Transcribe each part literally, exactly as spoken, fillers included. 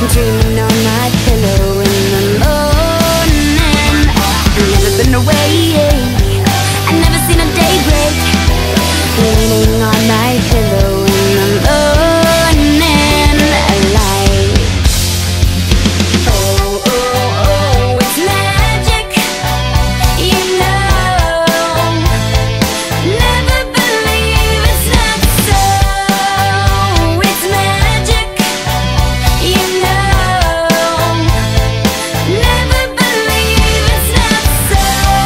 dreaming on my pillow in the morning. I've never been away, I've never seen a daybreak. Leaning on my pillow in the morning light. Oh, oh, oh, it's magic, you know. Never believe it's not so. It's magic, you know. Never believe it's not so.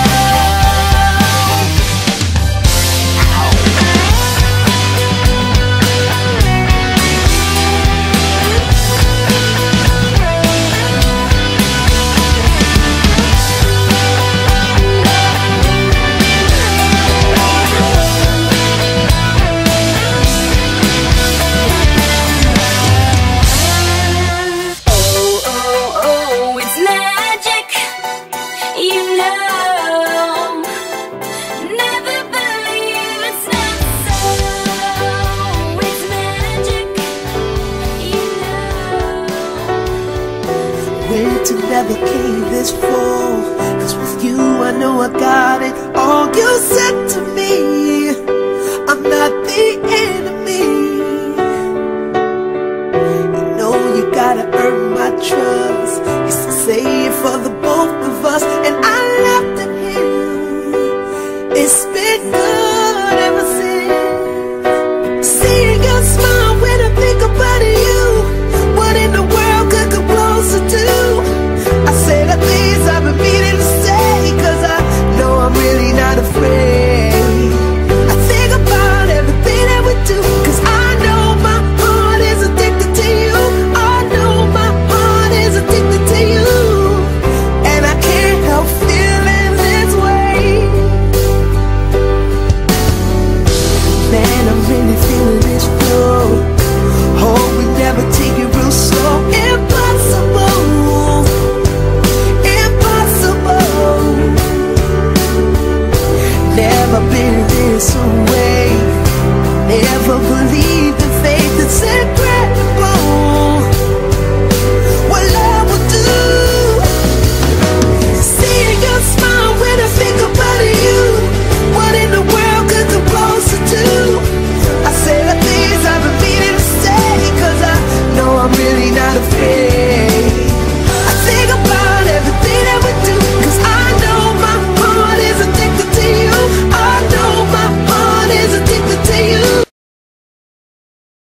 Oh, oh, oh, it's magic, you know. Never believe it's not so. It's magic, you know. Way to navigate this fall, 'cause with you I know I got it. All you said to me, I'm not the enemy. You know you gotta earn my trust. It's to say it for the both of us, and I